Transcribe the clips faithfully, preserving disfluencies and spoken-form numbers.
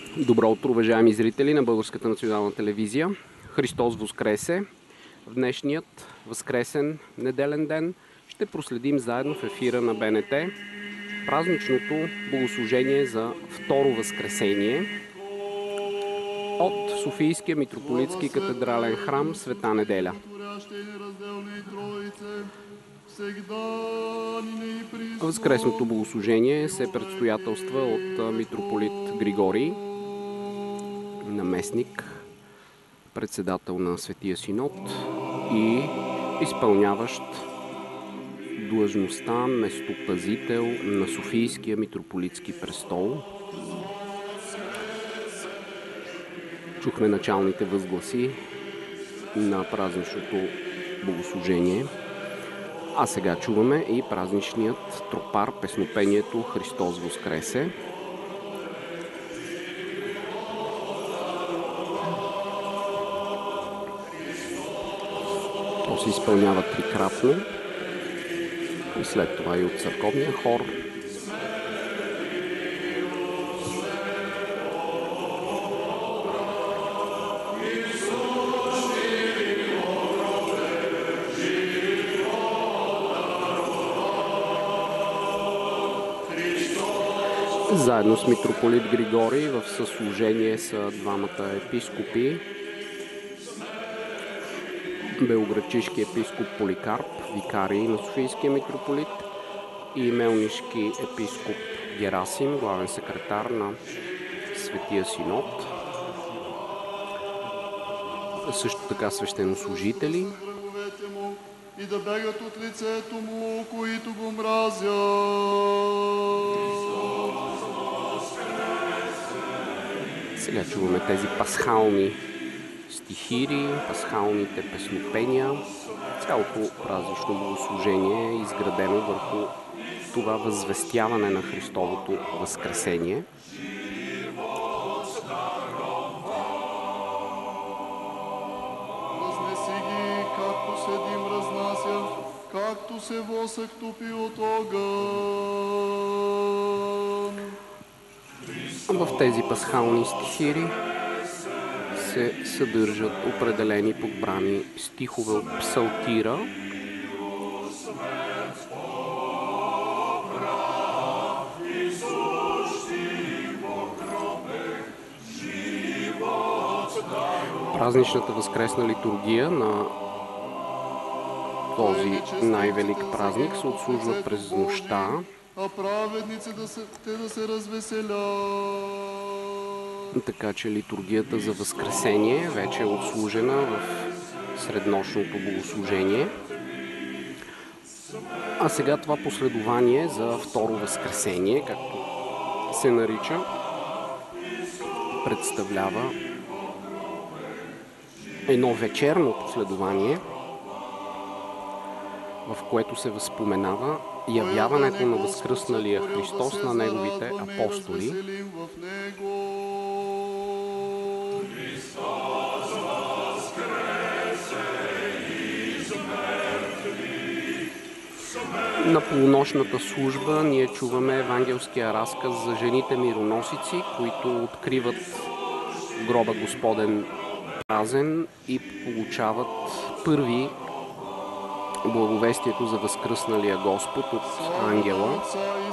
Добро утро, уважаеми зрители на Българската национална телевизия. Христос Воскресе! В днешният възкресен неделен ден ще проследим заедно в ефира на Б Н Т празничното богослужение за Второ Възкресение от Софийския митрополитски катедрален храм Света Неделя. Възкресното богослужение се предстоятелства от митрополит Григорий, наместник, председател на Светия Синод и изпълняващ длъжността местопазител на Софийския митрополитски престол. Чухме началните възгласи на празничното богослужение, а сега чуваме и празничният тропар, песнопението Христос Воскресе. То се изпълнява трикратно и след това и от църковния хор. Заедно с митрополит Григорий в съслужение са двамата епископи. Белоградчишки епископ Поликарп, викарий на Софийския митрополит, и мелнишки епископ Герасим, главен секретар на Светия Синод. Също така свещенослужители. И да бегат от лицето му, които го мразят. Сега чуваме тези пасхални стихири, пасхалните песнопения. Цялото празнично богослужение е изградено върху това възвестяване на Христовото възкресение. Разнеси ги, както се дим разнася, както се восък топи от огън. В тези пасхални стихири се съдържат определени подбрани стихове от псалтира, празничната възкресна литургия на този най-велик празник се отслужва през нощта, а праведници да се, те да се развеселят. така че литургията за Възкресение вече е отслужена в среднощното богослужение. А сега това последование за Второ Възкресение, както се нарича, представлява едно вечерно последование, в което се възпоменава явяването на възкръсналия Христос на неговите апостоли. На полунощната служба ние чуваме евангелския разказ за жените мироносици, които откриват гроба Господен празен и получават първи благовестието за възкръсналия Господ от ангела.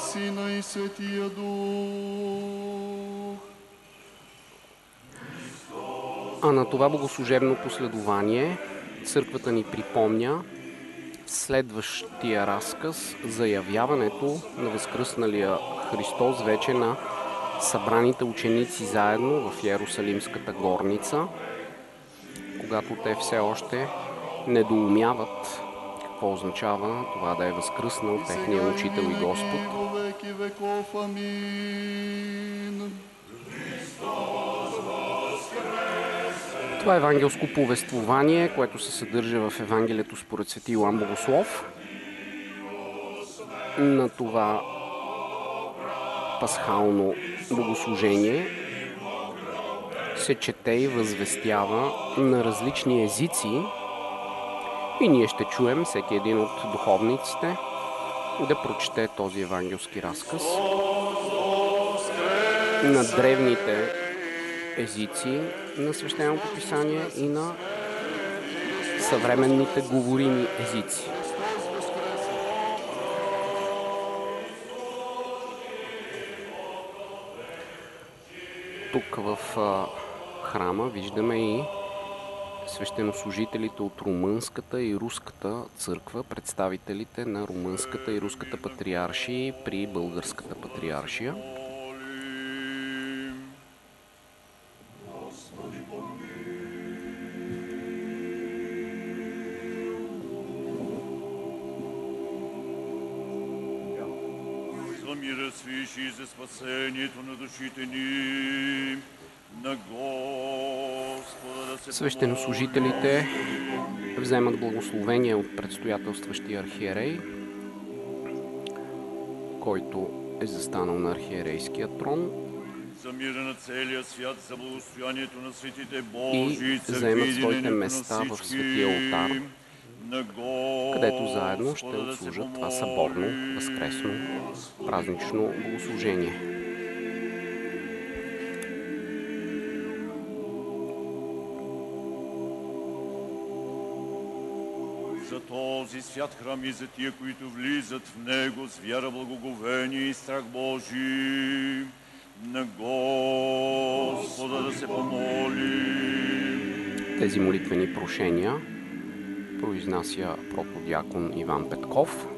А на това богослужебно последование църквата ни припомня следващия разказ за явяването на възкръсналия Христос вече на събраните ученици заедно в Йерусалимската горница, когато те все още недоумяват какво означава това да е възкръснал техния учител и Господ. Това е евангелско повествование, което се съдържа в Евангелието според Свети Йоан Богослов. На това пасхално богослужение се чете и възвестява на различни езици и ние ще чуем всеки един от духовниците да прочете този евангелски разказ на древните езици на свещеното писание и на съвременните говорими езици. Тук в храма виждаме и свещенослужителите от румънската и руската църква, представителите на румънската и руската патриаршии при българската патриаршия. За мира свиши и за спасението на душите ни, на Господа да се Свещенослужителите вземат благословение от предстоятелстващия архиерей, който е застанал на архиерейския трон, за мира на целия свят, за благостоянието на светите Божии и църкви, заемат своите единението на места в всички, светия олтар, на Господа където заедно ще да се отслужат това помоли. съборно, възкресно, празнично богослужение. За този свят храм и за тия, които влизат в него с вяра, благоговение и страх Божий, на Господа да се помоли. Тези молитвени прошения произнася протодиакон Иван Петков.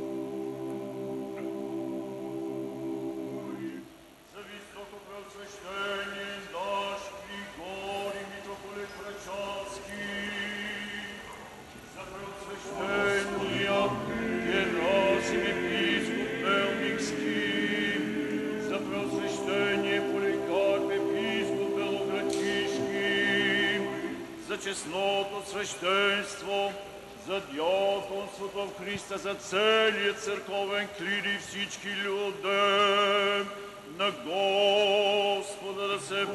За високо преосвещение наш Григорий митрополит Врачански, за преосвещения Герасим епископ Белмикски, за преосвещение Поликарп епископ Белоградчишки, за честното свещенство, за диаконството в Христа, за целият църковен клир и всички люди, на Господа да се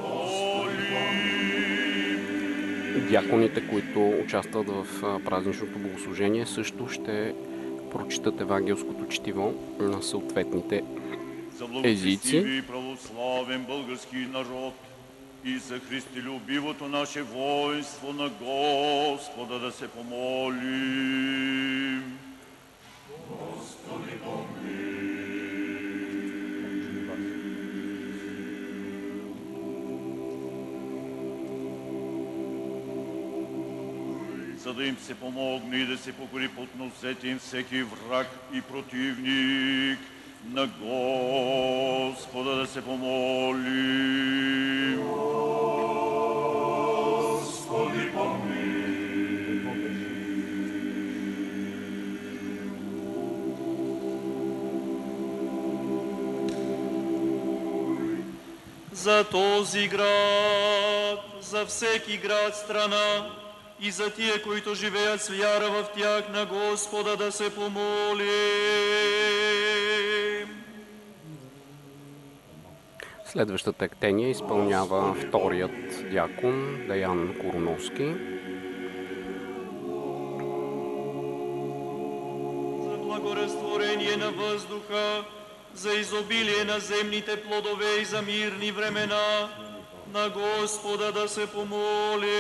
молим. Дяконите, които участват в празничното богослужение, също ще прочитат евангелското четиво на съответните За езици. благочестивия и православен български народ и за христолюбивото наше воинство, на Господа да се помолим. Господи, за да им се помогне и да се покори под носете им всеки враг и противник, на Господа да се помолим. Господи, за този град, за всеки град, страна и за тия, които живеят с вяра в тях, на Господа да се помолим. Следващата ектения изпълнява вторият дякон Деян Короновски. За благоразтворение на въздуха, за изобилие на земните плодове и за мирни времена, на Господа да се помолим.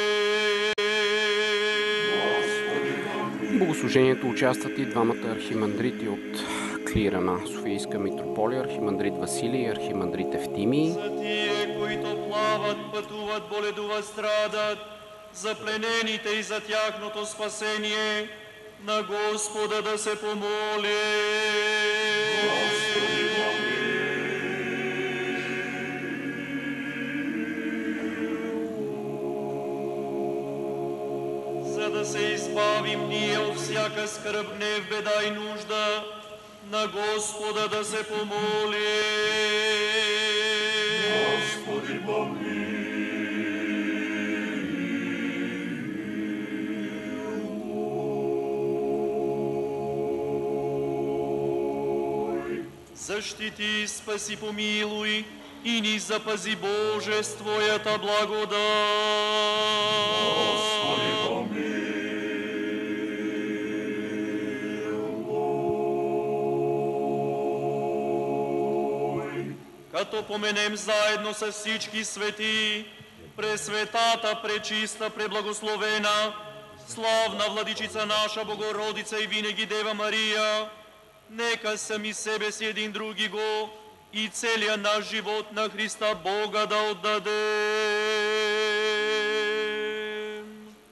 В богослужението участват и двамата архимандрити от клира на Софийска митрополия, архимандрит Василий и архимандрит Евтимий. За тие, които плават, пътуват, боледуват, страдат, за пленените и за тяхното спасение, на Господа да се помолим. За да се избавим ние от всяка скръб, гнев, беда и нужда, на Господа да се помолим. Господи, Защити, спаси, помилуй и ни запази, Боже, с Твоята благодат. Като поменем заедно с всички свети Пресветата, пречиста, преблагословена, славна владичица наша Богородица и винаги Дева Мария, нека сами себе си един други го и целия наш живот на Христа Бога да отдадем.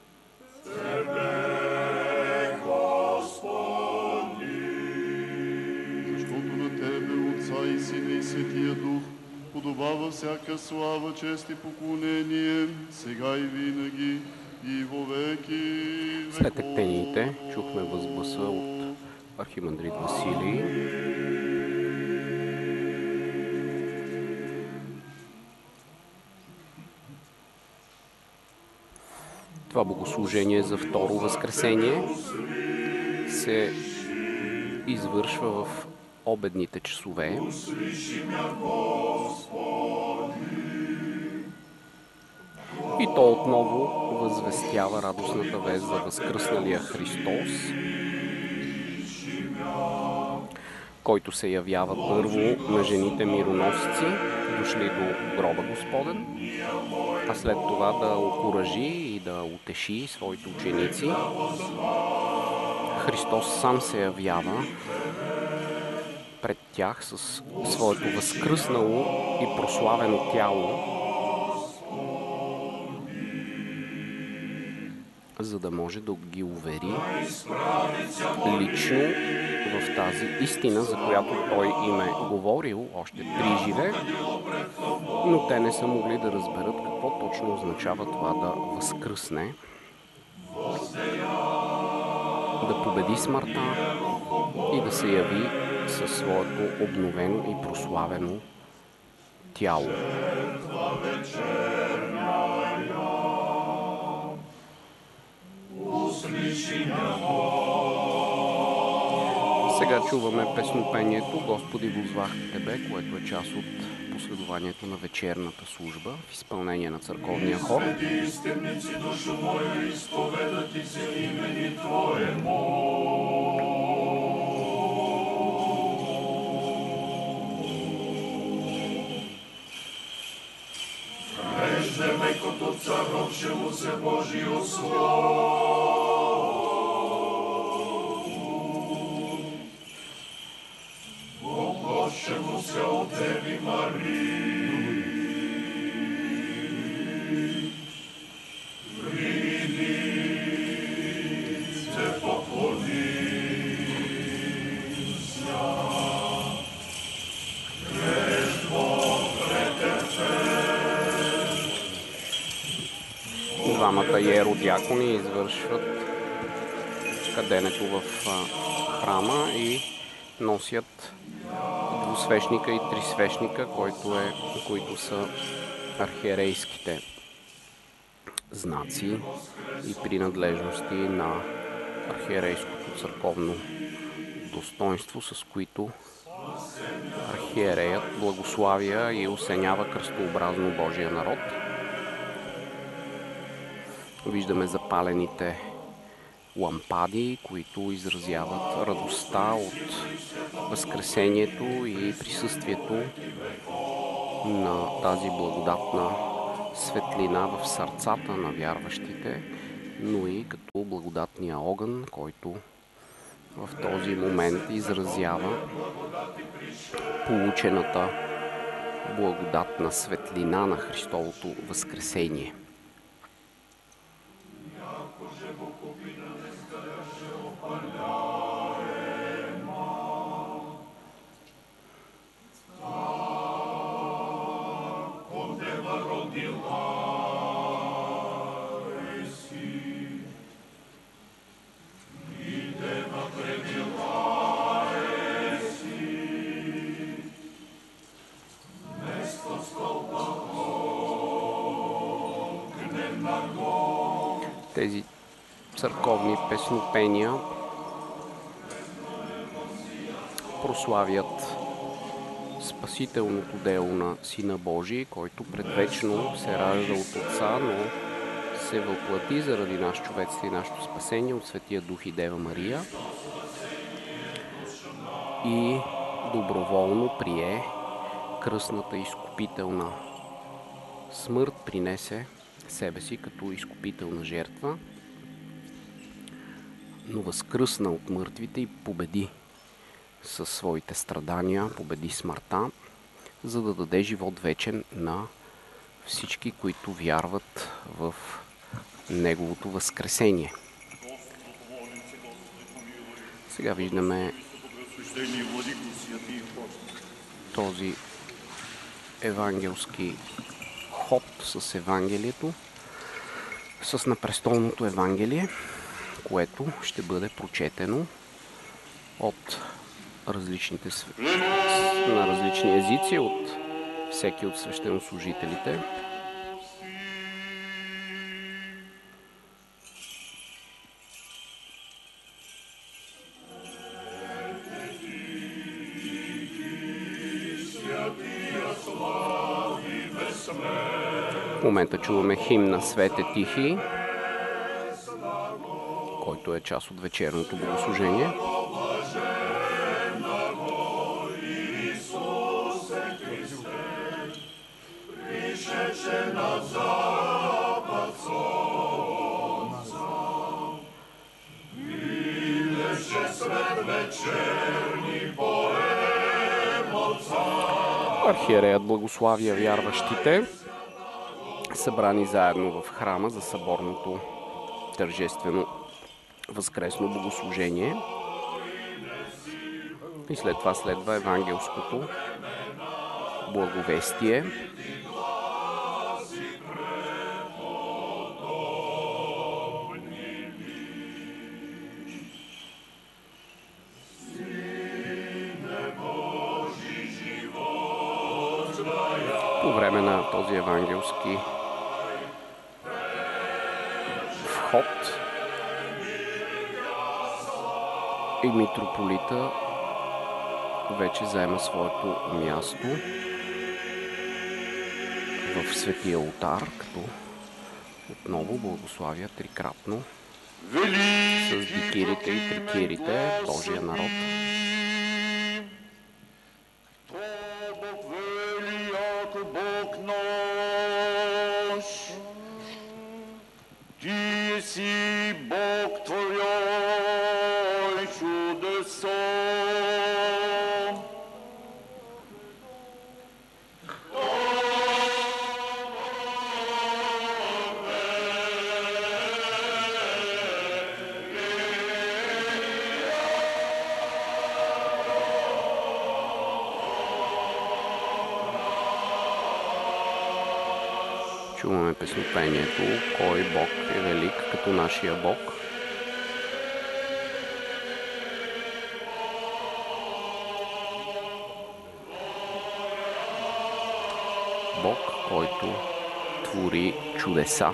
Тебе, Господи! Защото на Тебе, Отца и Сина и Светия Дух, подобава всяка слава, чест и поклонение, сега и винаги, и вовеки веков. След ектениите чухме възгласа от архимандрит Василий. Това богослужение за второ възкресение се извършва в обедните часове. И то отново възвестява радостната вест за възкръсналия Христос, който се явява първо на жените мироносци, дошли до гроба Господен, а след това да окуражи и да утеши своите ученици. Христос сам се явява пред тях със своето възкръснало и прославено тяло, за да може да ги увери лично в тази истина, за която Той им е говорил още при живе, но те не са могли да разберат какво точно означава това да възкръсне, да победи смъртта и да се яви със своето обновено и прославено тяло. Сега чуваме песнопението Господи, возвах Тебе, което е част от последованието на вечерната служба в изпълнение на църковния хор. Прежде векото царовшему се Божио слово, Богошему се от Деви Марии, приди, се поклони, Двамата иеродиакони извършват каденето в храма и носят двусвещника и трисвещника, който е, които са архиерейските знаци и принадлежности на архиерейското църковно достоинство, с които архиереят благославя и осенява кръстообразно Божия народ. Виждаме запалените лампади, които изразяват радостта от възкресението и присъствието на тази благодатна светлина в сърцата на вярващите, но и като благодатния огън, който в този момент изразява получената благодатна светлина на Христовото възкресение. Тези църковни песнопения прославят спасителното дело на Сина Божий, който предвечно се ражда от Отца, но се въплати заради наш човечество и нашето спасение от Светия Дух и Дева Мария и доброволно прие кръстната изкупителна смърт, принесе себе си като изкупителна жертва, но възкръсна от мъртвите и победи със своите страдания, победи смъртта, за да даде живот вечен на всички, които вярват в Неговото възкресение. Сега виждаме този евангелски ход с Евангелието, с напрестолното Евангелие, което ще бъде прочетено от различните, на различни езици, от всеки от свещенослужителите. В момента чуваме химн на Свете Тихий, който е част от вечерното богослужение. Архиереят благославя вярващите, събрани заедно в храма за съборното тържествено възкресно богослужение. И след това следва евангелското благовестие. По време на този евангелски вход и митрополита вече заема своето място в светия олтар, като отново благославя трикратно с дикирите и трикирите Божия народ. Ти си Бог творяй чудеса. Чуваме песнопението «Кой Бог е велик като нашия Бог». Бог, който твори чудеса.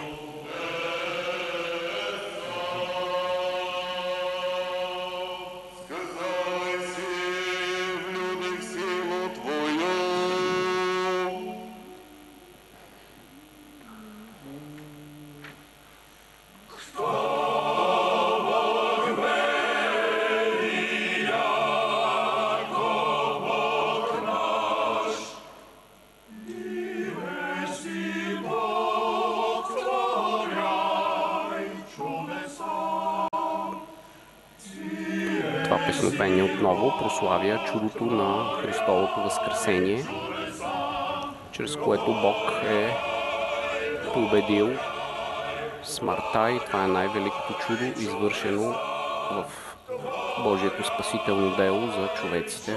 Песнопение отново прославя чудото на Христовото възкресение, чрез което Бог е победил смъртта и това е най-великото чудо, извършено в Божието спасително дело за човеците.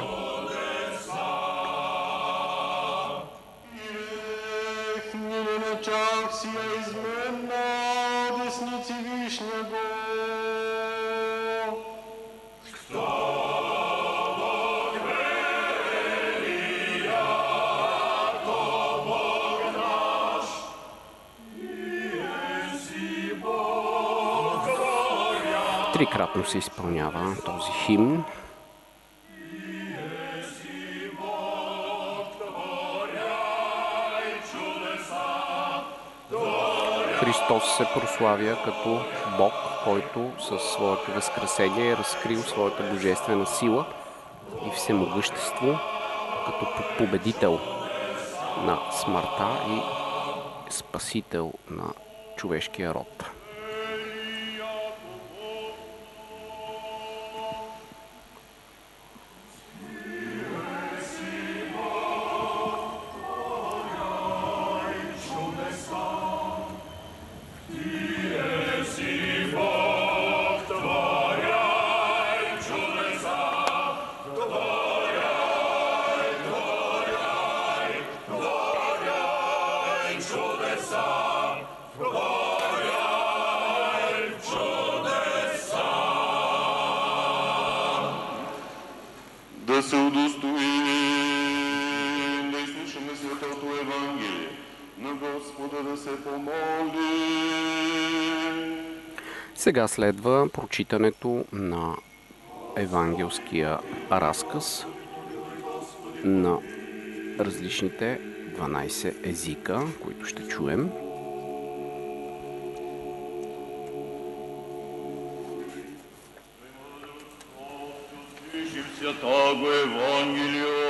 Трикратно се изпълнява този химн. Христос се прославя като Бог, който със своето възкресение е разкрил своята божествена сила и всемогъщество като победител на смъртта и спасител на човешкия род. Да се удостоим да изслушаме Светото Евангелие, на Господа да се помолим. Сега следва прочитането на евангелския разказ на различните дванайсет езика, които ще чуем. Святаго Евангелио.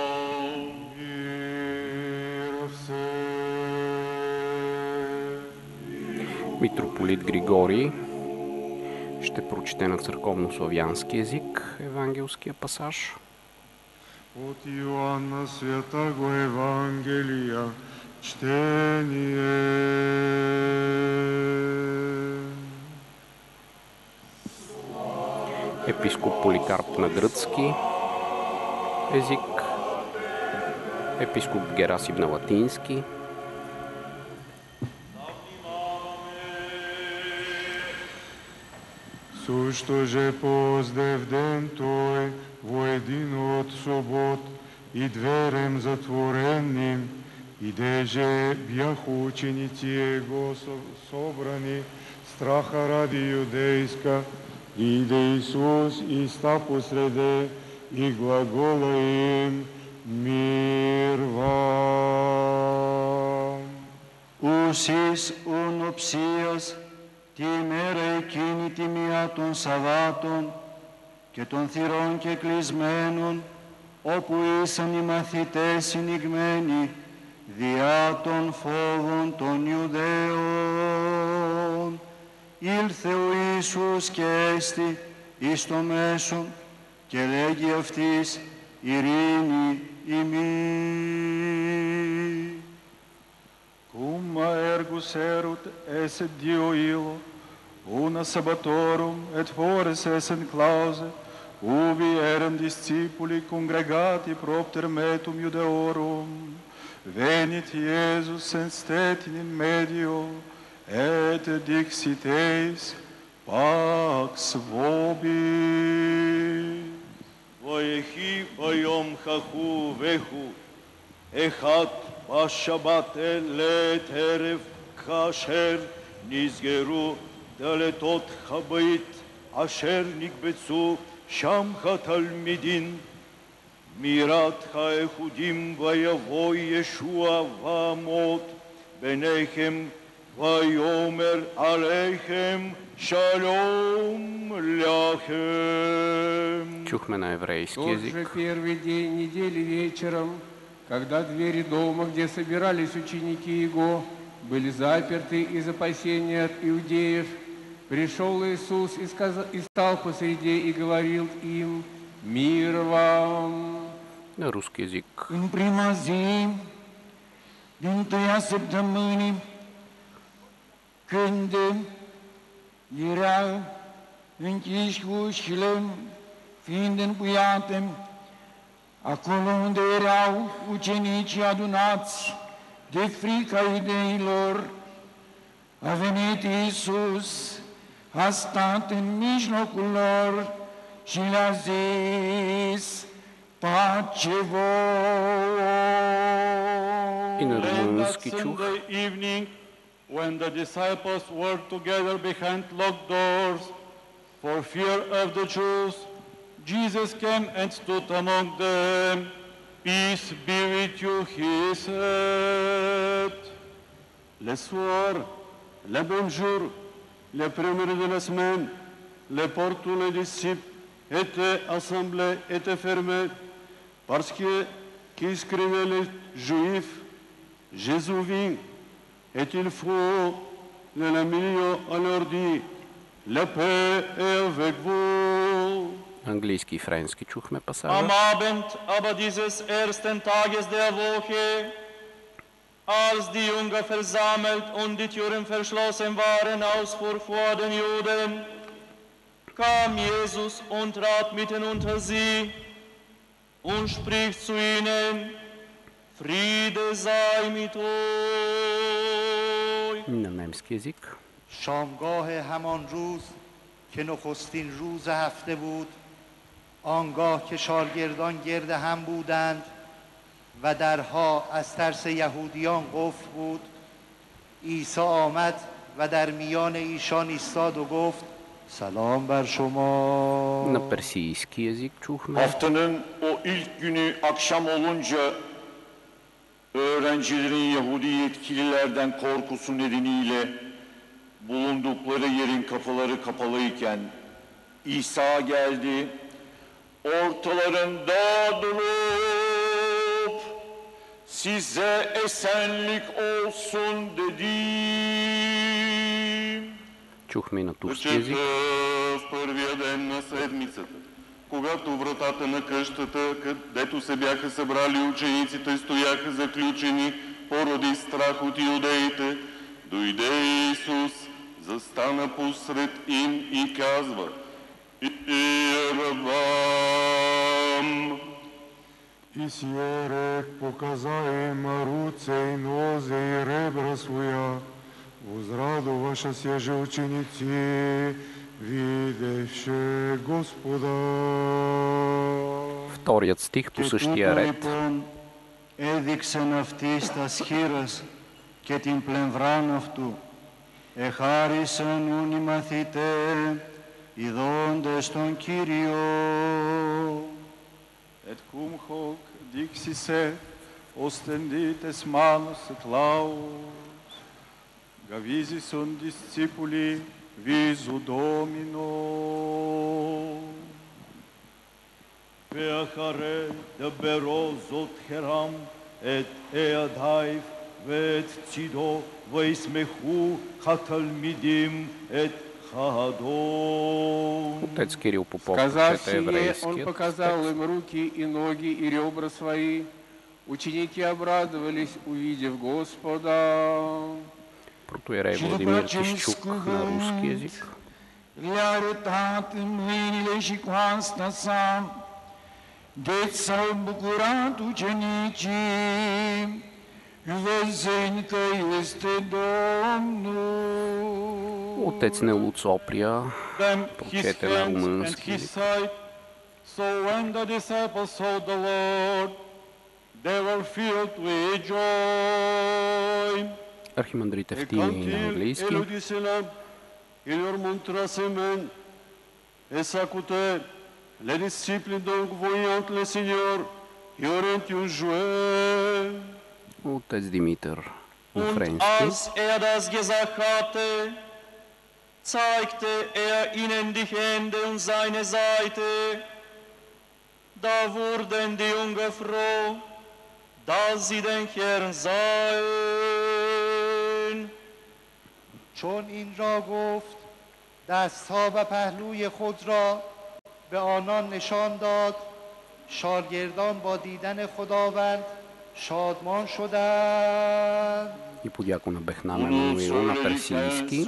Митрополит Григорий ще прочете на църковнославянски език евангелския пасаж. От Иоанна Святаго Евангелия чтение. Епископ Поликарп на гръцки език, епископ Герасим на латински, Също же позде в ден той, во един от собот, и дверем затвореним, идеже бяха ученици Его собрани, страха ради юдейска, иде Исус и ста посреде, и глагола им мир вам. Ουσίς ουν οψίας τη ημέρα εκείνη τιμιά των Σαββάτων και των θυρών και κλεισμένων, όπου ήσαν οι μαθητές συνηγμένοι διά των φόβων των Ιουδαίων. Ήλθε ο Ιησούς και έστη εις το μέσον και λέγει αυτής ειρήνη ημί. Cumma ergus erunt esse Dio illo, una sabbatorum et fores essen clause, ubi eram discipuli congregati propter metum Iudeorum. Venit Iesus senstetin in medio, et dixit eis, pax vobis. Vaechi vayom chachu vechu, echat בשבת אלת ערב כאשר נסגרו דלתות הבית אשר נקבצו שם התלמידים. מירת האיחודים ויבוא ישוע ועמוד ביניכם ויאמר עליכם שלום לכם. Чухме на еврейски Тот език. же первый день недели вечером, когда двери дома, где собирались ученики Его, были заперты из опасения от иудеев, пришел Иисус и, сказал, и стал посреди и говорил им: «Мир вам!» На русски език. În prima zi din tăia săptămânii, când erau închiși ușile, fiind încuiate, acolo unde erau ucenicii adunați de frica iudeilor, a venit Iisus, a stat în mijlocul lor și le-a zis: pace vouă! И на That румънски чух. Sunday evening, when the disciples were together behind locked doors for fear of the Jews, Jesus came and stood among them. Peace be with you, he said. Le soir, le bonjour, les premiers de la semaine, les portes où les disciples étaient assemblés étaient fermées parce que qui scrivaient les Juifs, Jésus vient et il faut nella mio alordi, la paix est avec vous. Английски и френски чухме Am пасажа. Abend aber dieses ersten Tages der Woche, als die Jünger versammelt und die Türen verschlossen waren aus Furcht vor den Juden, kam Jesus und trat mitten unter sie und spricht zu ihnen, Friede sei mit euch. На немски език. شامگاه همان روز که نخستین روز هفته بود، آنگاه که شاگردان گرد هم بودند و درها از ترس یهودیان قفل بود، عیسی آمد و در میان ایشان ایستاد و گفت سلام بر شما. На персийски език чухме. Haftanın o ilk günü akşam olunca öğrencilerin Yahudi yetkililerden korkusu nedeniyle bulundukları yerin kapıları kapalıyken İsa geldi, ortalarında durup size esenlik olsun dedi. Чухме и на турски език. Прочета в първия ден на седмицата, когато вратата на къщата, където се бяха събрали учениците, стояха заключени поради страх от иудеите, дойде Исус, застана посред им и казва: Иеравам! И сиерек показа им руце и нозе и ребра своя, возрадоваша се же ученици, видевше Господа. Вторият стих по същия ред. Έδειξεν αυτής τας χεῖρας και την πλευράν αυτού. Εχάρισαν ούν οι μαθηταί, ειδώντες τον Κύριο. Et cum hoc dixisse ostendites manus et laus, gavisi sunt discipuli visu Domino. Peachare de berozot heram et eadhaif vet cido veismechu chatalmidim et chadon. Отец Кирил Попов Сказав прочете сие, он еврейският показал текст. им руки и ноги и ребра свои. Ученики обрадовались, увидев Господа. Протоиерей Владимир Тищук на руски език. Реалитате мâinile și coasta sa, deci s-au bucurat ucenicii, văzând că este Domnul. Отец Нелуц Оприя Them his прочете на hands and румънски his език. side. So when the disciples saw the Lord, they were filled with joy. Архимандрит Et Евтимий quand на il английски. éludit cela, il leur montra ses mains et sa côté. Les disciples donc voyant le Seigneur, y auraient un jouet. Отец Димитър на Und френски. als er das gesagt hatte, zeigte er ihnen die Hände und seine Seite. Da wurden die Jünger froh, dass sie den Herrn sahen. چون این را گفت دستها و پهلوی خود را به آنان نشان داد، شاگردان با دیدن خداوند شادمان شدند. И по дякона Бехнам Емануил на персийски.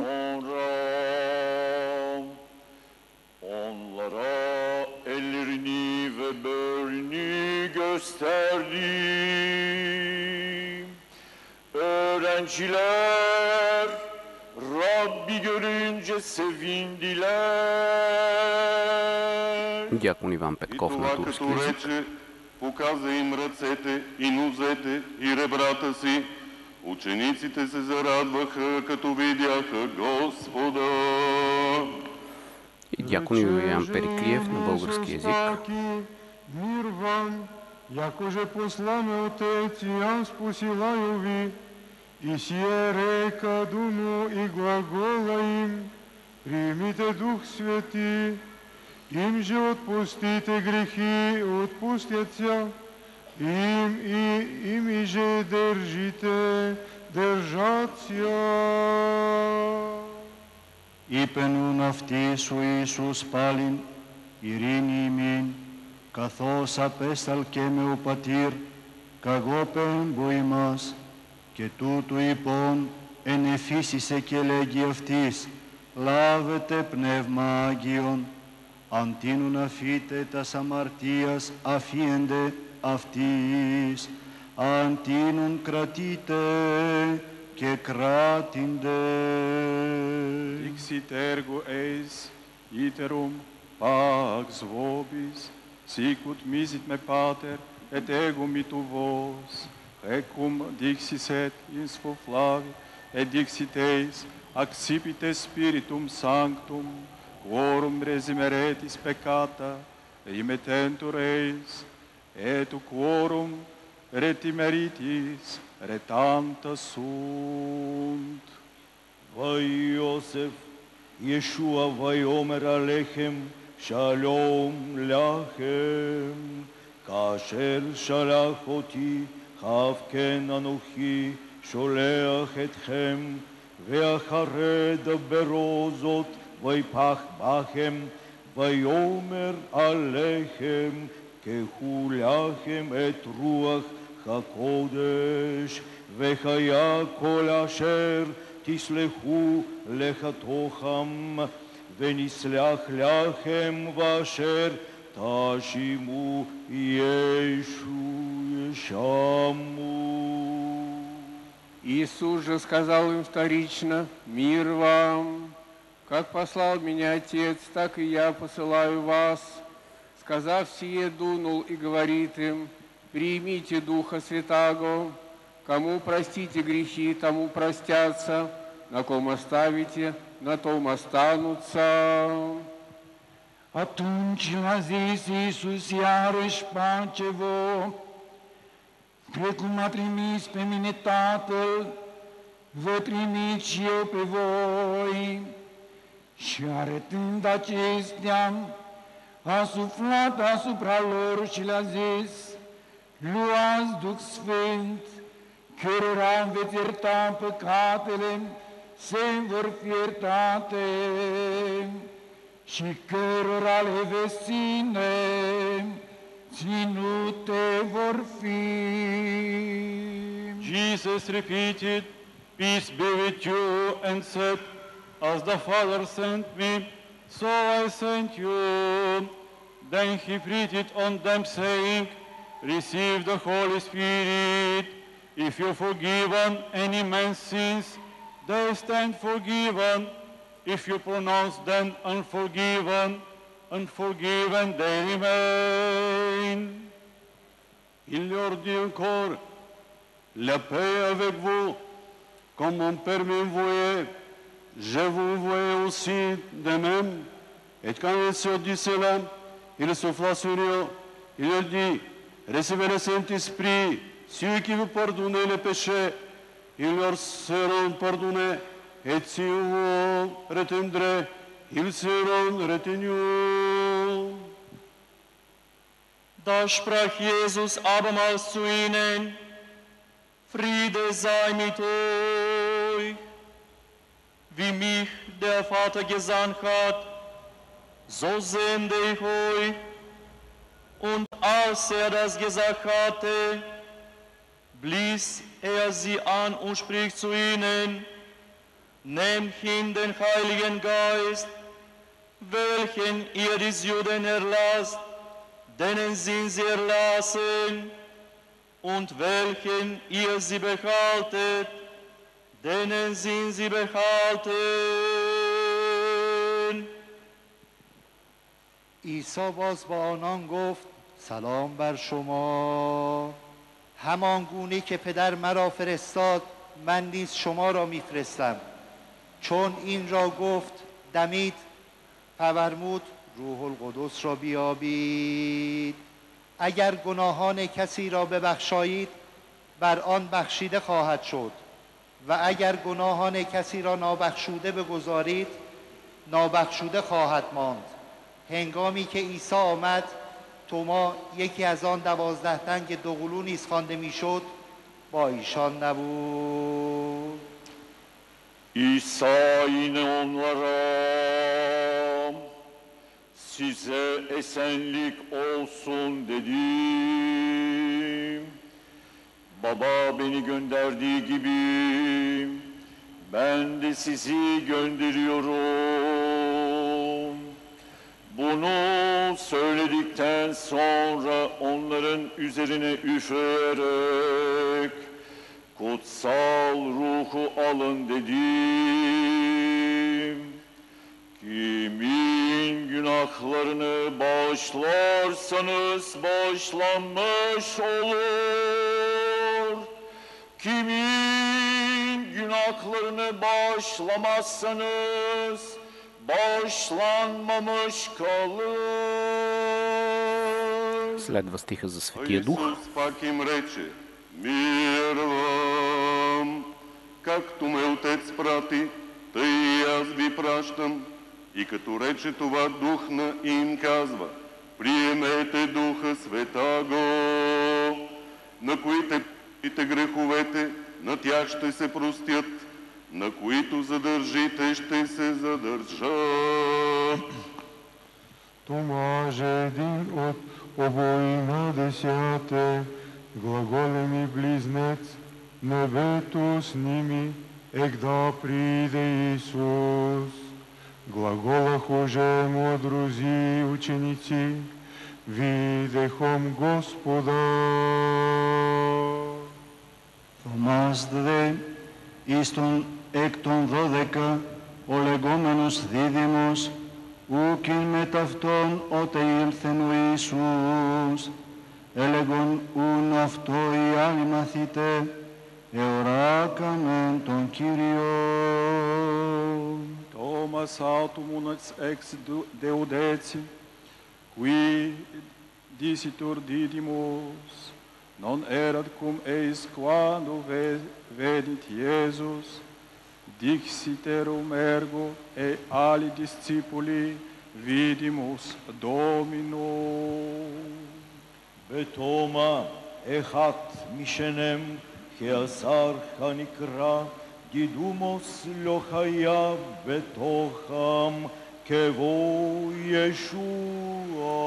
Onlara ellerini ve böğrünü gösterdi. Öğrenciler Rabbi görünce sevindiler. Дякон Иван И Петков това на турски като език. рече, показа им ръцете и нозете и ребрата си. Учениците се зарадваха, като видяха Господа. И дякон Юлиан Периклиев на български език. Мир вам, якоже посламе Отец Иоанн спосилаю ви, и сие река думо и глагола им, примите Дух Свети, им же отпустите грехи, отпустят ся, им и им и же държите держаться. Είπενουν αυτοί σου Ιησούς πάλιν, ειρήνη ημίν, καθώς απέσταλκε με ο Πατήρ, καγόπεν ημάς, και τούτου υπόν ενεφύσισε και λέγει αυτής, λάβετε πνεύμα Άγιον, αντίνουν αφήτε τας αμαρτίας αφίεντε αυτής, αντίνουν κρατείτε και κράτηντε. Dixit ergo eis, iterum, pax vobis, sicut misit me pater, et ego mitu vos, ecum dixis et in svo flavi, et dixit eis, accipite spiritum sanctum, quorum resimeretis peccata, remittentur eis, et quorum retimeritis retanta sunt. Vai Iosef, Yeshua vai Omer Alechem, Shalom Lachem, כאשר שלח אותי, אף כן אנוכי שולח אתכם, ואחרי דברו זאת ויפח בכם, ויאמר עליכם, קחו לכם את רוח הקודש, וחיה כל אשר תסלחו לחתוכם, ונסלח לכם, ואשר תשימו Иешу Ешаму. Иисус же сказал им вторично: «Мир вам! Как послал меня Отец, так и я посылаю вас». Сказав сие, дунул и говорит им: «Примите Духа Святаго, кому простите грехи, тому простятся, на ком оставите, на том останутся». Atunci l-a zis Iisus iarăși, pace vouă, precum m-a trimis pe mine Tatăl, vă trimit și eu pe voi. Și arătând acestea, a suflat asupra lor și le-a zis: luați Duh Sfânt, cărora veți ierta păcatele, se vor fi iertate, și cărora le veți ține, ținute vor fi. Jesus repeated, peace be with you, and said, as the Father sent me, so I sent you. Then he breathed on them, saying, receive the Holy Spirit. If you forgiven any man's sins, they stand forgiven. If you pronounce them unforgiven, unforgiven they remain. Il leur dit encore, la paix avec vous, comme mon Père m'envoyait, je vous envoie aussi de même. Et quand il se dit cela, il souffla sur eux, il leur dit, recevez le Saint-Esprit, ceux qui vous pardonnent les péchés, ils leur seront pardonnés. Et si vous retiendrez, ils seront retenus. Da sprach Jesus abermals zu ihnen: Friede sei mit euch. Wie mich der Vater gesandt hat, so sende ich euch. Und als er das gesagt hatte, blies er sie an und spricht zu ihnen: Nehmt hin den Heiligen Geist, welchen ihr des Juden erlasst, denen sind sie erlassen, und welchen ihr sie behaltet, denen sind sie behalten. عیسی باز با آنان گفت: سلام بر شما. همان گونه که پدر مرا فرستاد، من نیز شما را میفرستم. چون این را گفت، دمید، فرمود روح القدس را بیابید. اگر گناهان کسی را ببخشایید، بر آن بخشیده خواهد شد، و اگر گناهان کسی را نابخشوده بگذارید، نابخشوده خواهد ماند. هنگامی که عیسی آمد، توما، یکی از آن دوازده تنگ دوقلو نیز خوانده میشد، با ایشان نبود. İsa yine onlara, size esenlik olsun dedi. Baba beni gönderdiği gibi ben de sizi gönderiyorum. Bunu söyledikten sonra onların üzerine üfleyerek kutsal ruhu alın dedim. Kimin günahlarını bağışlarsanız bağışlanmış olur. Kimin günahlarını bağışlamazsanız bağışlanmamış kalır. Следва стиха за Светия Дух. Исус пак им рече: мир вам, както ме Отец прати, тъй и аз ви пращам. И като рече това, Духна им казва: приемете Духа Святаго. На които простите греховете, на тях ще се простят, на които задържите, ще се задържат. Тома же един от обоина десяте, глаголем и близнец, небето с ними, егда приде Исус. Глаголах уже му друзи ученици, видехом Господа. Томάς δε εις τον εκ των δώδεκα ο λεγόμενος δίδυμος, ούκιν με ταυτόν ότε ήλθεν ο Ιησούς, έλεγον ούν αυτό οι άλλοι μαθητέ, εωράκαμεν τον Κύριον. Thomas automunax ex deudeci, qui dicitur didymus, non erat cum eis quando venit Iesus, dixiterum ergo e ali discipuli vidimus Domino. בתומה אחת משנם כעשר הנקרא, דידומוס לא היה בתוכם כבוא ישוע.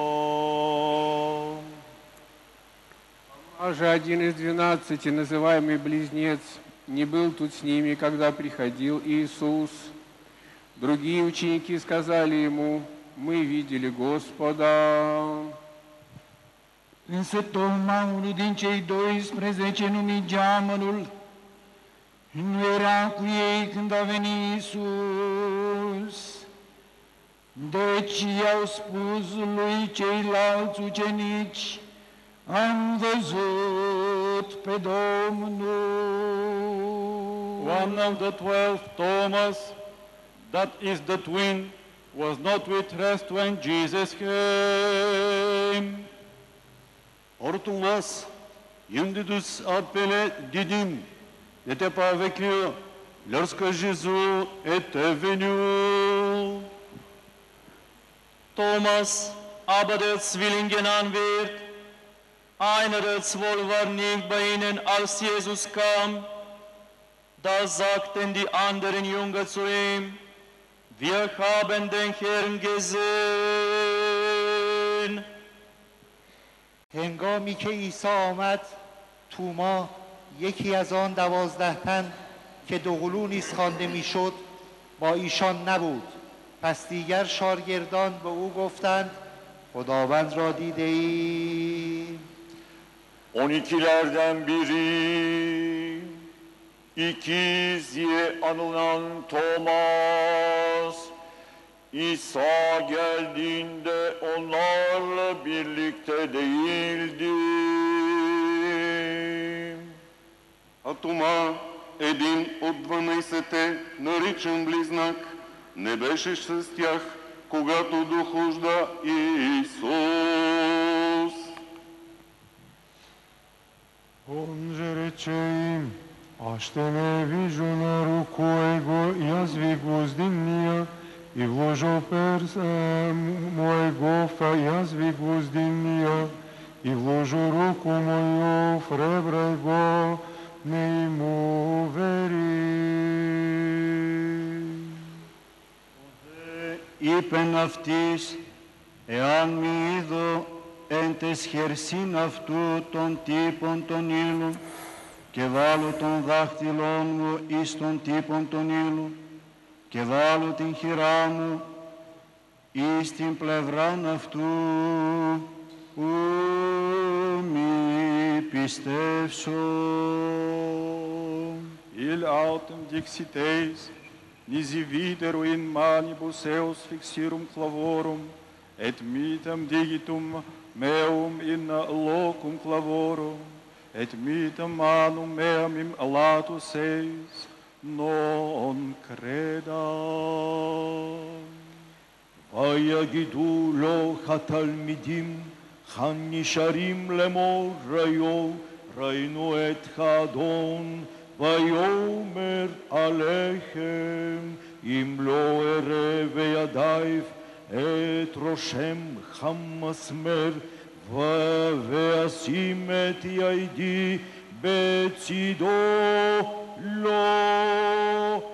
А же один из двенадцати, называемый Близнец, не был тут с ними, когда приходил Иисус. Другие ученики сказали ему: мы видели Господа. Însă Toma, unul din cei doisprezece, numit Geamănul, nu era cu ei când a venit Iisus. Deci i-au spus lui ceilalți ucenici: am văzut pe Domnul. One of the twelve, Thomas, that is the twin, was not with rest when Jesus came. Or Thomas, un de tous appelé Didyme, n'était pas avec eux lorsque Jésus était venu. Thomas, aber der Zwilling genannt wird, einer der zwölf war nicht bei ihnen, als Jesus kam. Da sagten die anderen Jünger zu ihm: wir haben den Herrn gesehen. هنگامی که عیسی آمد، توما یکی از آن دوازده تن که دوقلو نیز خوانده میشد با ایشان نبود. پس دیگر شاگردان به او گفتند: خداوند را دیده ایم. On ikilerden biri, ikiz diye anılan Thomas, İsa geldiğinde onlarla birlikte değildi. А Тома, един от дванайсете, наричан Близнак, не беше с тях, когато дохожда Иисус. Он же рече им: аще ме вижу на руку его, и аз ви гвоздинния, и вложил перст моего в язви гвоздинния, и вложу руку мою в ребра его, Είπεν αυτής, εάν μη είδω εν τες χερσίν αυτού των τύπων των ύλων και βάλω τον δάχτυλόν μου εις τον τύπων των ύλων και βάλω την χειρά μου εις την πλευράν αυτού, ου μη πιστεύσω. Il autem dixiteis, nisi videru in manibus eos fixirum clavorum, et mitem digitum meum in locum clavorum, et mitem manum meam im latus eis, non credam. ויגידו לו התלמידים הנשארים לאמור ראיו, ראינו את האדון, ויאמר עליכם, אם לא אראה בידייך את ראשם המסמר, ואשים את ידי בצידו, לא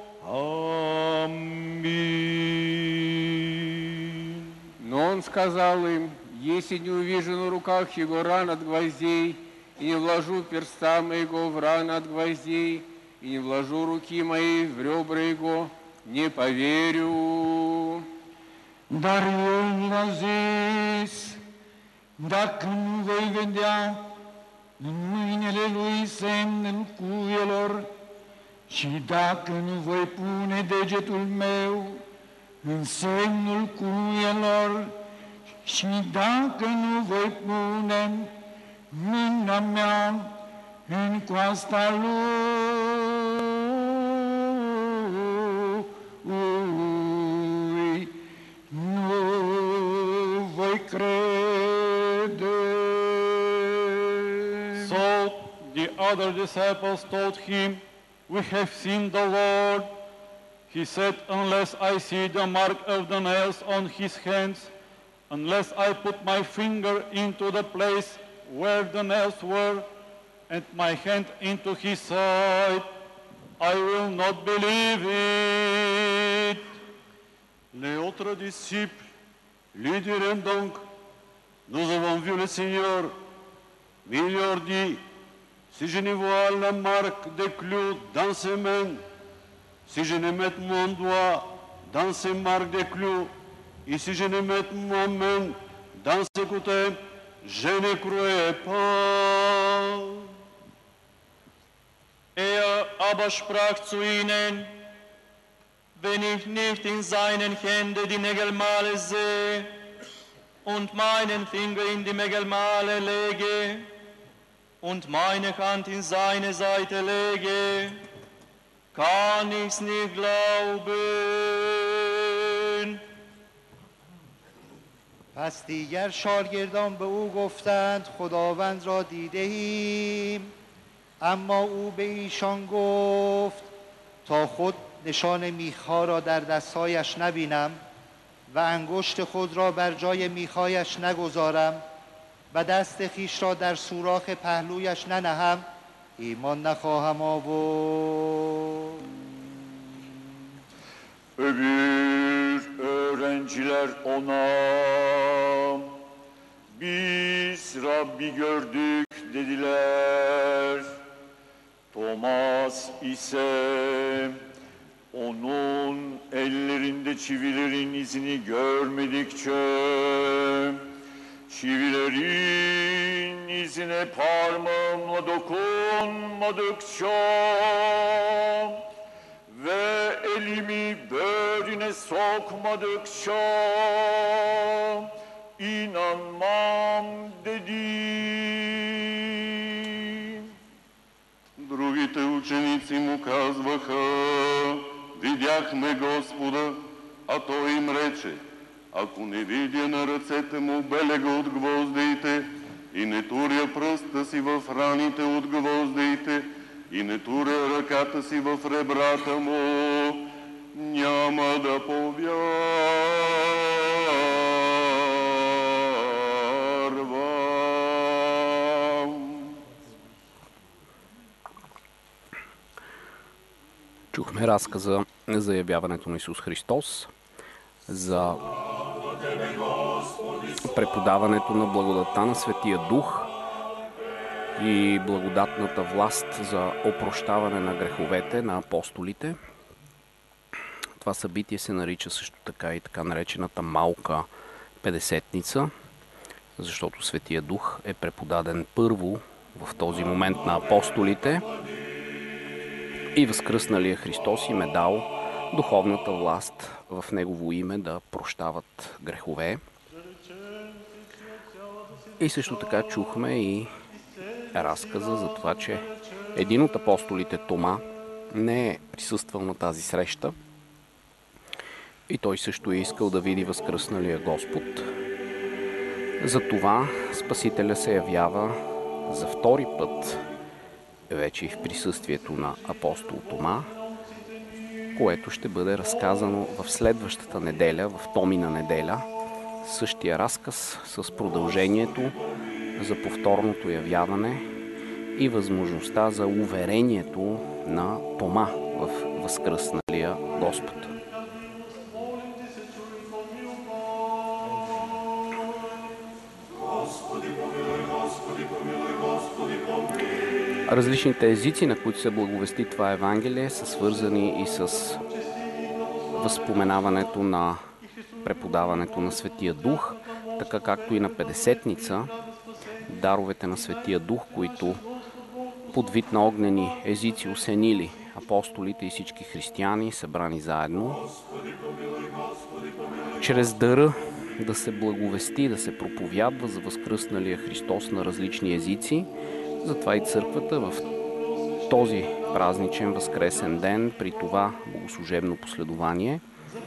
аминь. Но он сказал им: если не увижу на руках его ран от гвоздей, и не вложу перста моего в раны от гвоздей, и не вложу руки мои в ребра его, не поверю. Dar el a zis, dacă nu voi vedea în mâinile lui semnul cuielor și dacă nu voi pune degetul meu în semnul cuielor și dacă nu voi pune mâna mea în coasta lui, nu voi crede. So the other disciples told him, we have seen the Lord. He said, unless I see the mark of the nails on his hands, unless I put my finger into the place where the nails were, and my hand into his side, I will not believe it. Les autres disciples lui dirent donc, nous avons vu le Seigneur. Mais il leur dit, si je ne vois la marque des clous dans ses mains, si je ne mets mon doigt dans ces marques de clous, et si je ne mets ma main dans ses côtés, je ne crois pas. Er aber sprach zu ihnen, wenn ich nicht in seinen Händen die Nägelmale sehe und meinen Finger in die Nägelmale lege und meine Hand in seine Seite lege, kann ich's nicht glauben. پس دیگر شاگردان به او گفتند خداوند را دیده ایم. اما او به ایشان گفت تا خود نشان میخها را در دستهایش نبینم و انگشت خود را بر جای میخهایش نگذارم و دست خیش را در سوراخ پهلویش ننهم، ایمان نخواهم آورد. Öbür öğrenciler ona, biz Rabbi gördük dediler. Thomas ise onun ellerinde çivilerin izini görmedikçe, çivilerin izine parmağımla dokunmadıkça ve elimi böğrüne sokmadıkça inanmam dedi. Другите ученици му казваха, видяхме Господа, а той им рече, ако не видя на ръцете му белега от гвоздиите и не туря пръста си в раните от гвоздиите и не туря ръката си в ребрата му, няма да повярвам. Чухме разказа за явяването на Исус Христос, за преподаването на благодатта на Светия Дух и благодатната власт за опрощаване на греховете на апостолите. Това събитие се нарича също така и така наречената Малка Петдесетница, защото Светия Дух е преподаден първо в този момент на апостолите и възкръсналия Христос им е дал духовната власт в Негово име да прощават грехове. И също така чухме и разказа за това, че един от апостолите, Тома, не е присъствал на тази среща и той също е искал да види възкръсналия Господ. Затова Спасителя се явява за втори път вече и в присъствието на апостол Тома, което ще бъде разказано в следващата неделя, в Томина неделя. Същия разказ с продължението за повторното явяване и възможността за уверението на Тома в възкръсналия Господ. Различните езици, на които се благовести това Евангелие, са свързани и с възпоменаването на преподаването на Светия Дух, така както и на Петдесетница, даровете на Светия Дух, които под вид на огнени езици осенили апостолите и всички християни, събрани заедно. Чрез дъра да се благовести, да се проповядва за възкръсналия Христос на различни езици. Затова и църквата в този празничен възкресен ден, при това богослужебно последование,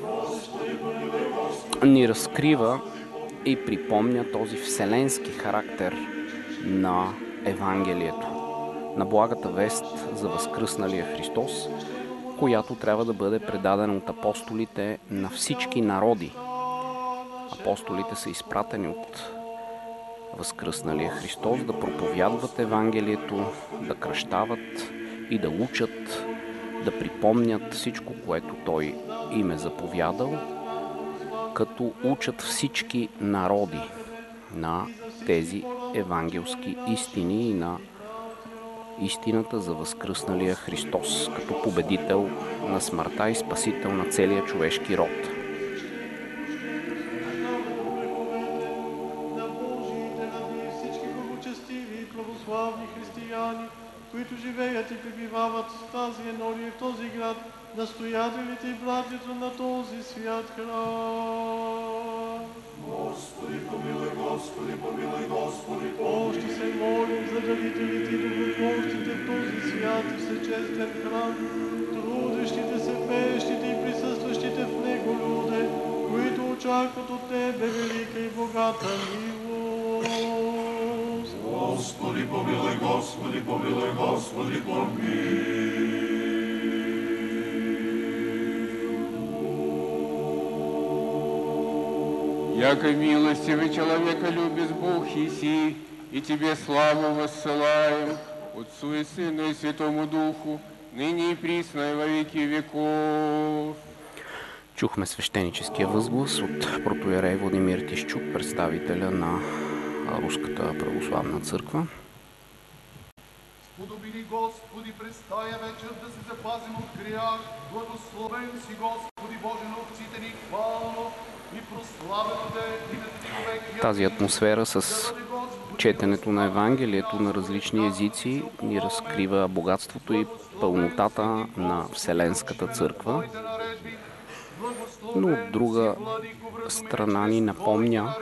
ни разкрива и припомня този вселенски характер на Евангелието, на благата вест за възкръсналия Христос, която трябва да бъде предадена от апостолите на всички народи. Апостолите са изпратени от възкръсналия Христос да проповядват Евангелието, да кръщават и да учат, да припомнят всичко, което Той им е заповядал, като учат всички народи на тези евангелски истини и на истината за възкръсналия Христос, като победител на смъртта и спасител на целия човешки род. които живеят и пребивават в тази енория и в този град, настоятелите и братята на този свят храм. Господи, помилуй, Господи, помилуй, Господи, помилуй. Още се молим за дарителите и добротворците в този свят и всечестен храм, трудещите се, пеещите и присъстващите в него люде, които очакват от Тебе велика и богата милост. Господи, помилуй, Господи, помилуй, Господи, помилуй. Яко милостивый человеколюбец Бог еси, и Тебе славу воссылаем, Отцу и Сыну и Святому Духу, ныне и присно и во веки веков. Чухме свещеническия възглас от протоиерей Владимир Тишчук, представителя на Руската православна църква. Сподоби ни, Господи, през тая вечер да се запазим от грях. Благословен си, Господи Боже, на овците ни, хвално и прославено Те и на човек. Тази атмосфера с четенето на Евангелието на различни езици ни разкрива богатството и пълнотата на Вселенската църква, но от друга страна ни напомня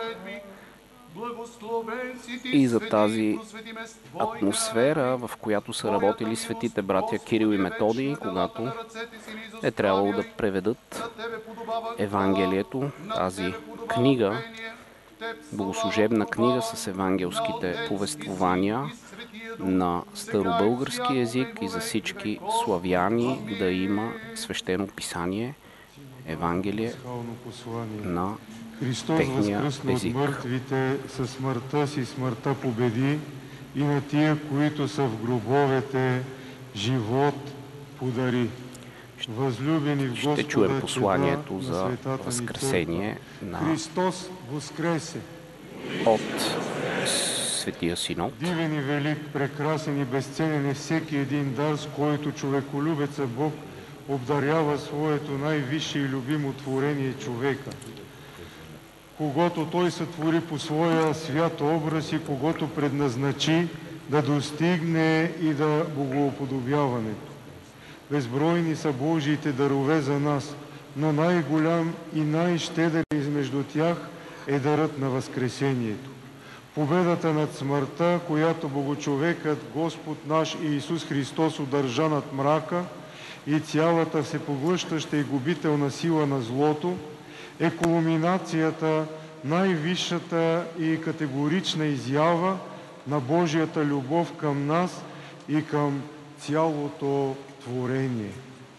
и за тази атмосфера, в която са работили светите братя Кирил и Методий, когато е трябвало да преведат Евангелието, тази книга, богослужебна книга с евангелските повествования на старобългарски език и за всички славяни да има свещено писание, Евангелие на Христос възкръсна от мъртвите, със смъртта си смъртта победи и на тия, които са в гробовете, живот подари. възлюбени в ще чуем Господа посланието на за Светата ни възкресение църква. на Христос воскресе! от Светия Синод. Дивен и велик, прекрасен и безценен е всеки един дар, с който човеколюбеца Бог обдарява своето най-висше и любимо творение човека, когото Той сътвори по своя свят образ и когото предназначи да достигне и да богоуподобяването. Безбройни са Божиите дарове за нас, но най-голям и най-щедър измежду тях е дарът на Възкресението. Победата над смъртта, която Богочовекът, Господ наш Иисус Христос удържа над мрака и цялата всепоглъщаща и губителна сила на злото, е кулминацията, най-висшата и категорична изява на Божията любов към нас и към цялото творение.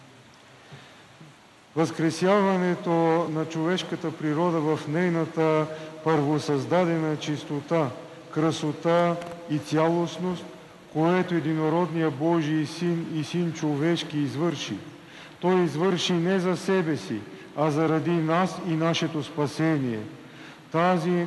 Възкресяването на човешката природа в нейната първосъздадена чистота, красота и цялостност, което единородният Божий Син и Син човешки извърши. Той извърши не за себе си, а заради нас и нашето спасение. Тази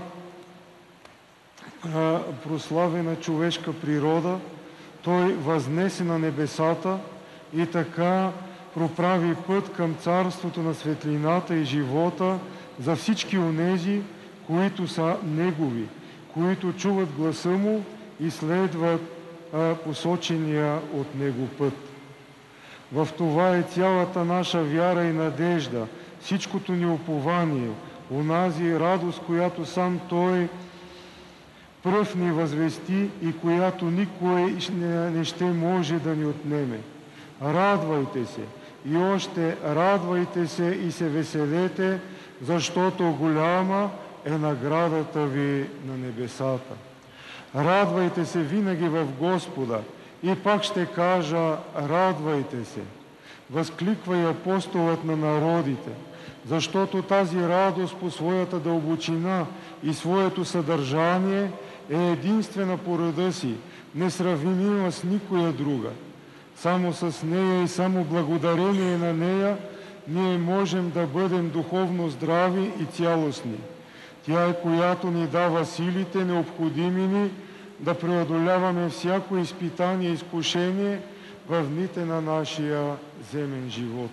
а, прославена човешка природа Той възнесе на небесата и така проправи път към царството на светлината и живота за всички онези, които са Негови, които чуват гласа Му и следват а, посочения от Него път. В това е цялата наша вяра и надежда, всичкото ни упование, онази радост, която сам Той пръв ни възвести и която никой не ще може да ни отнеме. Радвайте се и още радвайте се и се веселете, защото голяма е наградата ви на небесата. Радвайте се винаги в Господа и пак ще кажа, радвайте се. Възкликва и апостолът на народите, защото тази радост по своята дълбочина и своето съдържание е единствена по рода си, несравнима с никоя друга. Само с нея и само благодарение на нея ние можем да бъдем духовно здрави и цялостни. Тя е, която ни дава силите, необходими ни да преодоляваме всяко изпитание и изкушение в дните на нашия земен живот.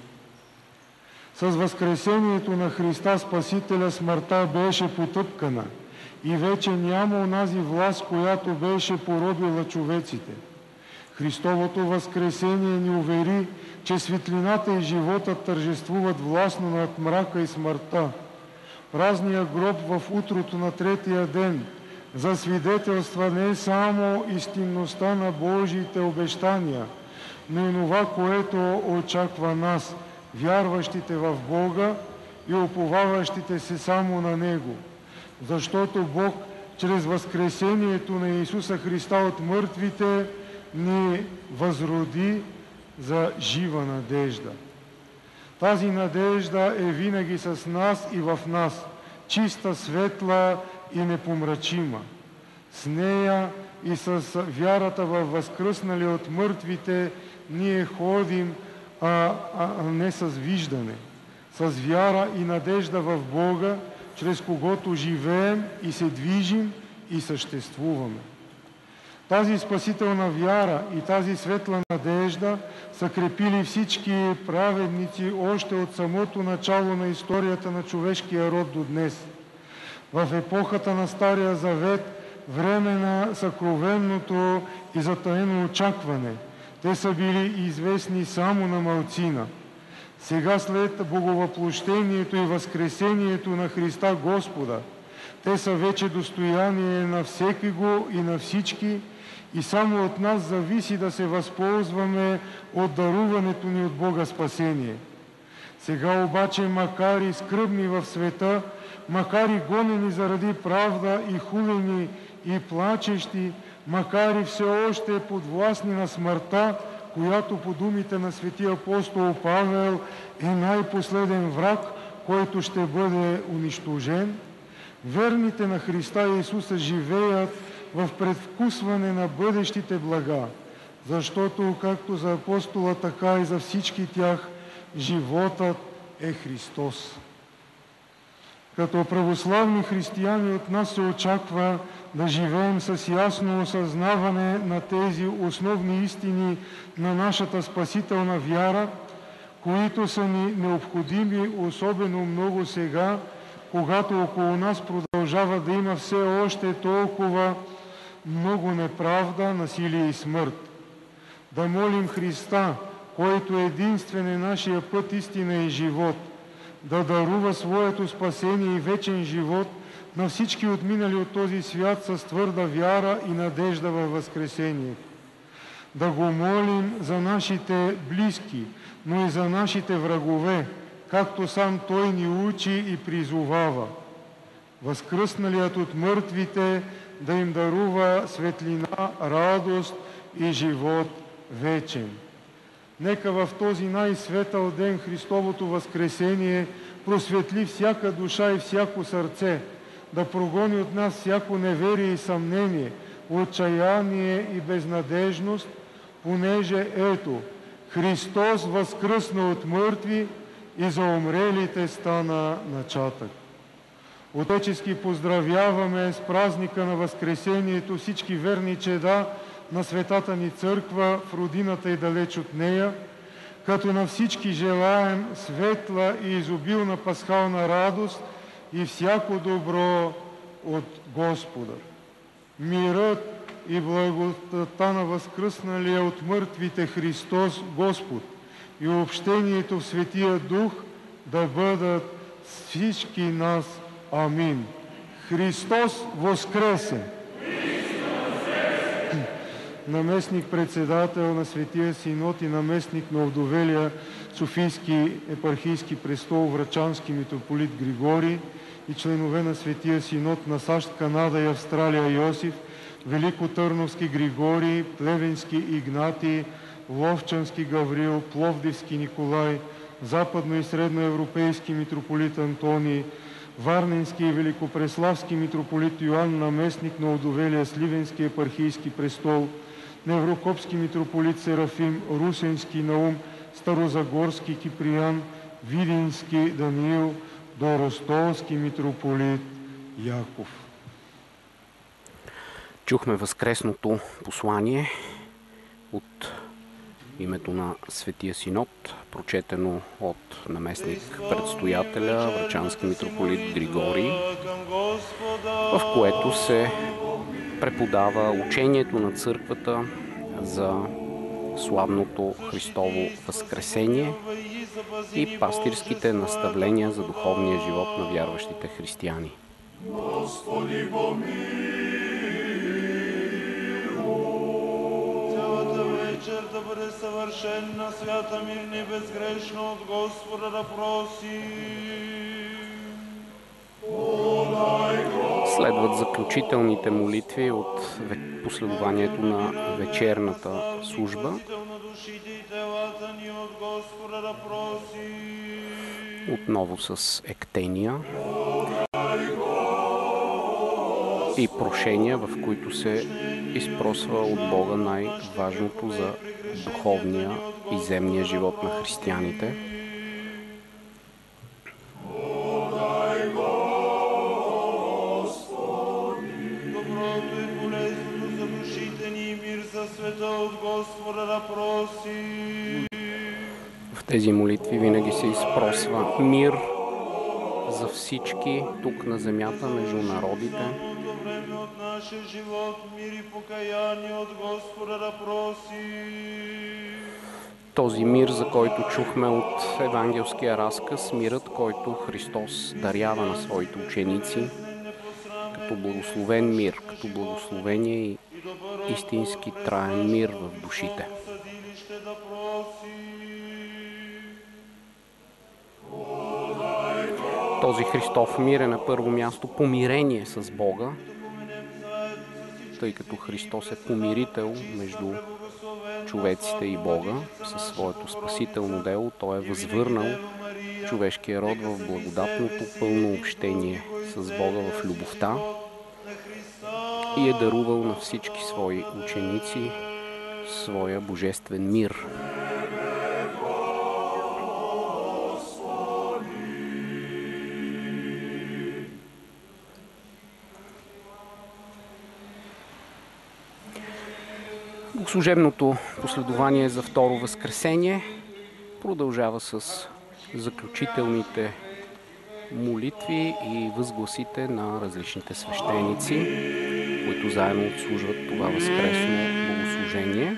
С възкресението на Христа Спасителя смъртта беше потъпкана и вече няма онази власт, която беше поробила човеците. Христовото възкресение ни увери, че светлината и животът тържествуват властно над мрака и смъртта. Празният гроб в утрото на третия ден засвидетелства не само истинността на Божиите обещания, но и това, което очаква нас, вярващите в Бога и уповаващите се само на Него. Защото Бог чрез възкресението на Исуса Христа от мъртвите ни възроди за жива надежда. Тази надежда е винаги с нас и в нас, чиста, светла и непомрачима. С нея и с вярата във възкръснали от мъртвите ние ходим, а, а не с виждане. С вяра и надежда в Бога, чрез когото живеем и се движим и съществуваме. Тази спасителна вяра и тази светла надежда са крепили всички праведници още от самото начало на историята на човешкия род до днес. В епохата на Стария Завет, време на съкровенното и затаено очакване, те са били известни само на малцина. Сега след боговъплощението и възкресението на Христа Господа, те са вече достояние на всеки го и на всички, и само от нас зависи да се възползваме от даруването ни от Бога спасение. Сега обаче, макар и скръбни в света, макар и гонени заради правда и хулени и плачещи, макар и все още подвластни на смъртта, която по думите на светия апостол Павел е най-последен враг, който ще бъде унищожен, верните на Христа Исуса живеят в предвкусване на бъдещите блага, защото както за апостола, така и за всички тях, животът е Христос. Като православни християни от нас се очаква да живеем с ясно осъзнаване на тези основни истини на нашата спасителна вяра, които са ни необходими особено много сега, когато около нас продължава да има все още толкова много неправда, насилие и смърт. Да молим Христа, който единствен е нашия път, истина и живот, да дарува своето спасение и вечен живот на всички отминали от този свят с твърда вяра и надежда във възкресение. Да го молим за нашите близки, но и за нашите врагове, както сам Той ни учи и призовава. Възкръсналият от мъртвите да им дарува светлина, радост и живот вечен. Нека в този най-светъл ден Христовото възкресение просветли всяка душа и всяко сърце, да прогони от нас всяко неверие и съмнение, отчаяние и безнадежност, понеже ето, Христос възкръсна от мъртви и за умрелите стана начатък. Отечески поздравяваме с празника на Възкресението всички верни чеда на Светата ни Църква в родината и далеч от нея, като на всички желаем светла и изобилна пасхална радост и всяко добро от Господа. Мирът и благодата на възкръсналия от мъртвите Христос Господ и общението в Светия Дух да бъдат с всички нас. Амин. Христос воскресе! Наместник-председател на Светия Синод и наместник на овдовелия Софийски епархийски престол Врачански митрополит Григорий и членове на Светия Синод на САЩ, Канада и Австралия Йосиф, Великотърновски Григорий, Плевенски Игнатий, Ловчански Гаврил, Пловдивски Николай, Западно- и Средноевропейски митрополит Антоний, Варненски и Великопреславски митрополит Йоан, наместник на овдовелия Сливенски епархийски престол, Неврокопски митрополит Серафим, Русенски Наум, Старозагорски Киприян, Видински Даниил, до Ростолски митрополит Яков. Чухме възкресното послание от името на Светия Синод, прочетено от наместник-предстоятеля Врачански митрополит Григорий, в което се преподава учението на църквата за славното Христово възкресение и пастирските наставления за духовния живот на вярващите християни. Господи, Цялата вечер да бъде съвършенна, свята, мирна и безгрешна от Господа да проси. Следват заключителните молитви от последованието на вечерната служба. Отново с ектения и прошения, в които се изпросва от Бога най-важното за духовния и земния живот на християните. В тези молитви винаги се изпросва мир за всички тук на земята, между народите. Този мир, за който чухме от евангелския разказ, мирът, който Христос дарява на своите ученици, като благословен мир, като благословение и истински траен мир в душите. Този Христов мир е на първо място помирение с Бога, тъй като Христос е помирител между човеците и Бога. Със своето спасително дело Той е възвърнал човешкия род в благодатното пълно общение с Бога в любовта и е дарувал на всички свои ученици своя божествен мир. Богослужебното последование за второ възкресение продължава с заключителните молитви и възгласите на различните свещеници, които заедно отслужват това възкресно богослужение.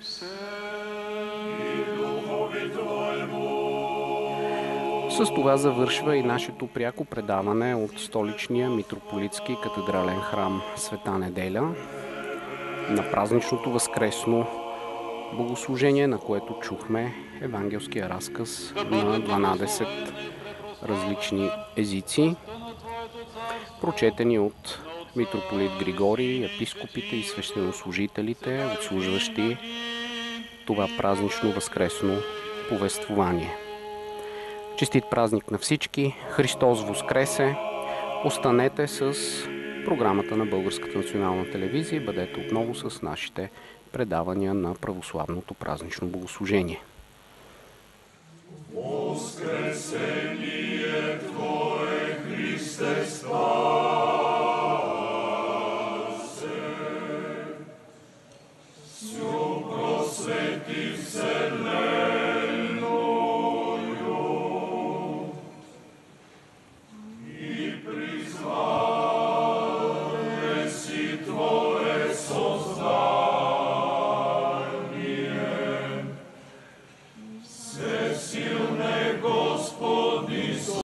С това завършва и нашето пряко предаване от столичния митрополитски катедрален храм Света Неделя на празничното възкресно богослужение, на което чухме евангелския разказ на дванадесет различни езици, прочетени от митрополит Григорий, епископите и свещенослужителите, отслужващи това празнично възкресно повествование. Честит празник на всички! Христос воскресе! Останете с програмата на Българската национална телевизия и бъдете отново с нашите предавания на православното празнично богослужение. Воскресение Твое, Христе,